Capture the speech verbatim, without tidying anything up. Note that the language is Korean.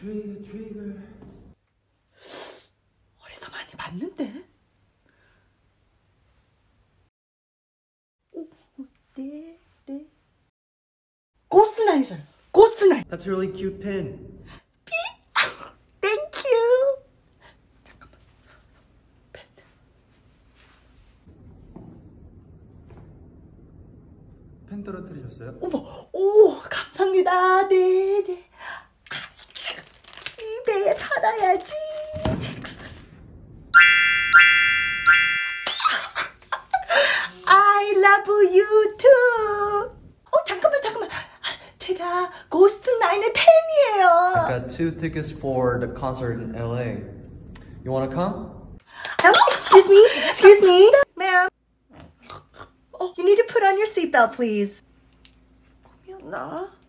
트리거 트리거. 어디서 많이 봤는데? 오, 네, 네. 고스나이잖아. 고스나이. That's a really cute pin. 핀? Thank you. 잠깐만. 펜. 펜 떨어뜨리셨어요? 어머, 오, 감사합니다. 네, 네. 아, 이베이에 팔아야지. I love you too. 어, 잠깐만, 잠깐만. 제가 고스트나인의 팬이에요. I got two tickets for the concert in L A. You wanna come? Um, excuse me, excuse me, ma'am. Oh, you need to put on your seatbelt, please. 꿈이었나?